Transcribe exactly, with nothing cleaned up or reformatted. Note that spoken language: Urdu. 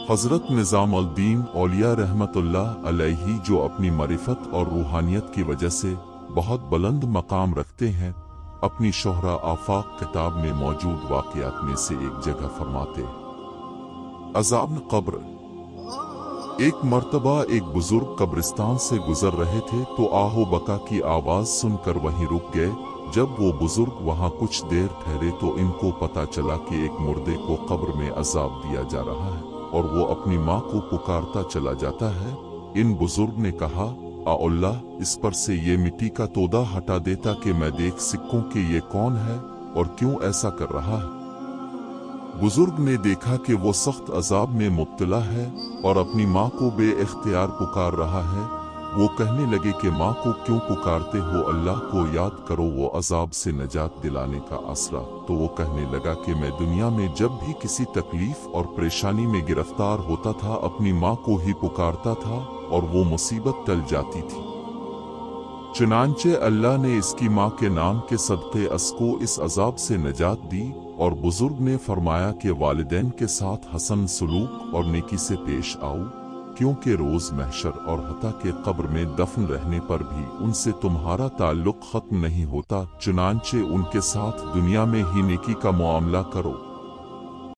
حضرت نظام الدین اولیاء رحمتullah علیہ جو اپنی معرفت اور روحانیت کی وجہ سے بہت بلند مقام رکھتے ہیں، اپنی شہرہ آفاق کتاب میں موجود واقعات میں سے ایک جگہ فرماتے عذاب قبر۔ ایک مرتبہ ایک بزرگ قبرستان سے گزر رہے تھے تو آہ و بکا کی آواز سن کر وہیں رک گئے۔ جب وہ بزرگ وہاں کچھ دیر ٹھہرے تو ان کو پتہ چلا کہ ایک مردے کو قبر میں عذاب دیا جا رہا ہے اور وہ اپنی ماں کو پکارتا چلا جاتا ہے۔ ان بزرگ نے کہا، آ اللہ، اس پر سے یہ مٹی کا تودہ ہٹا دیتا کہ میں دیکھ سکوں کہ یہ کون ہے اور کیوں ایسا کر رہا ہے۔ بزرگ نے دیکھا کہ وہ سخت عذاب میں مبتلا ہے اور اپنی ماں کو بے اختیار پکار رہا ہے۔ وہ کہنے لگے کہ ماں کو کیوں پکارتے ہو؟ اللہ کو یاد کرو، وہ عذاب سے نجات دلانے کا آسرا۔ تو وہ کہنے لگا کہ میں دنیا میں جب بھی کسی تکلیف اور پریشانی میں گرفتار ہوتا تھا اپنی ماں کو ہی پکارتا تھا اور وہ مصیبت ٹل جاتی تھی۔ چنانچہ اللہ نے اس کی ماں کے نام کے صدقے اس کو اس عذاب سے نجات دی، اور بزرگ نے فرمایا کہ والدین کے ساتھ حسن سلوک اور نیکی سے پیش آؤ، کیونکہ روز محشر اور حتیٰ کہ قبر میں دفن رہنے پر بھی ان سے تمہارا تعلق ختم نہیں ہوتا، چنانچہ ان کے ساتھ دنیا میں ہی نیکی کا معاملہ کرو۔